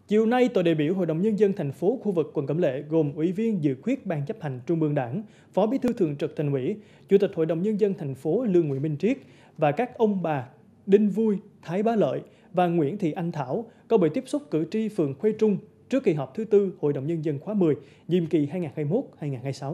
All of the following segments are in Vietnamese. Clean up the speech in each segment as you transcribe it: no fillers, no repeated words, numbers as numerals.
Chiều nay, tổ đại biểu Hội đồng Nhân dân thành phố khu vực quận Cẩm Lệ gồm Ủy viên dự khuyết Ban chấp hành Trung ương Đảng, Phó Bí thư Thường trực Thành ủy, Chủ tịch Hội đồng Nhân dân thành phố Lương Nguyễn Minh Triết và các ông bà Đinh Vui, Thái Bá Lợi và Nguyễn Thị Anh Thảo có buổi tiếp xúc cử tri phường Khuê Trung trước kỳ họp thứ tư Hội đồng Nhân dân khóa 10, nhiệm kỳ 2021-2026.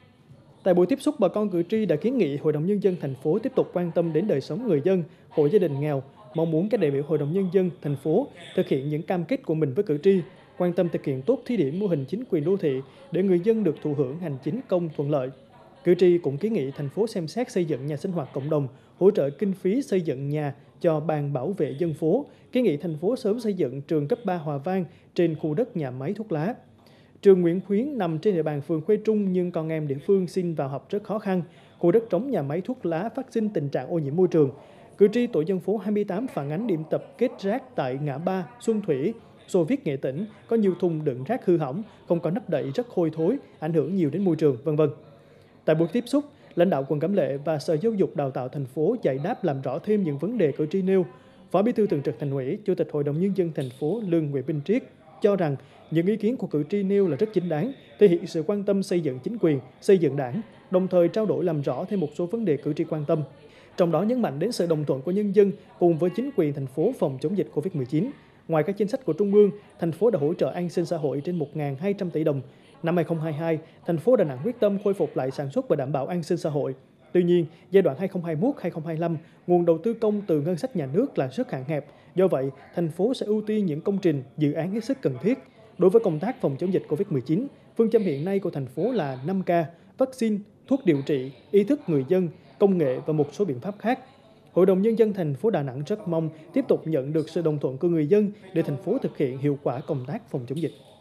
Tại buổi tiếp xúc, bà con cử tri đã kiến nghị Hội đồng Nhân dân thành phố tiếp tục quan tâm đến đời sống người dân, hộ gia đình nghèo, mong muốn các đại biểu Hội đồng Nhân dân thành phố thực hiện những cam kết của mình với cử tri, quan tâm thực hiện tốt thí điểm mô hình chính quyền đô thị để người dân được thụ hưởng hành chính công thuận lợi. Cử tri cũng kiến nghị thành phố xem xét xây dựng nhà sinh hoạt cộng đồng, hỗ trợ kinh phí xây dựng nhà cho ban bảo vệ dân phố, kiến nghị thành phố sớm xây dựng trường cấp 3 Hòa Vang trên khu đất nhà máy thuốc lá. Trường Nguyễn Khuyến nằm trên địa bàn phường Khuê Trung nhưng con em địa phương xin vào học rất khó khăn. Khu đất trống nhà máy thuốc lá phát sinh tình trạng ô nhiễm môi trường. Cử tri tổ dân phố 28 phản ánh điểm tập kết rác tại ngã ba Xuân Thủy, Xô Viết Nghệ Tĩnh có nhiều thùng đựng rác hư hỏng, không có nắp đậy rất hôi thối, ảnh hưởng nhiều đến môi trường, v.v. Tại buổi tiếp xúc, lãnh đạo quận Cẩm Lệ và Sở Giáo dục Đào tạo thành phố giải đáp làm rõ thêm những vấn đề cử tri nêu. Phó Bí thư Thường trực Thành ủy, Chủ tịch Hội đồng Nhân dân thành phố Lương Nguyễn Minh Triết cho rằng những ý kiến của cử tri nêu là rất chính đáng, thể hiện sự quan tâm xây dựng chính quyền, xây dựng đảng, đồng thời trao đổi làm rõ thêm một số vấn đề cử tri quan tâm. Trong đó nhấn mạnh đến sự đồng thuận của nhân dân cùng với chính quyền thành phố phòng chống dịch Covid-19. Ngoài các chính sách của Trung ương, thành phố đã hỗ trợ an sinh xã hội trên 1.200 tỷ đồng. Năm 2022, thành phố Đà Nẵng quyết tâm khôi phục lại sản xuất và đảm bảo an sinh xã hội. Tuy nhiên, giai đoạn 2021-2025, nguồn đầu tư công từ ngân sách nhà nước là rất hạn hẹp. Do vậy, thành phố sẽ ưu tiên những công trình, dự án hết sức cần thiết. Đối với công tác phòng chống dịch Covid-19, phương châm hiện nay của thành phố là 5K, vaccine, thuốc điều trị, ý thức người dân, công nghệ và một số biện pháp khác. Hội đồng Nhân dân thành phố Đà Nẵng rất mong tiếp tục nhận được sự đồng thuận của người dân để thành phố thực hiện hiệu quả công tác phòng chống dịch.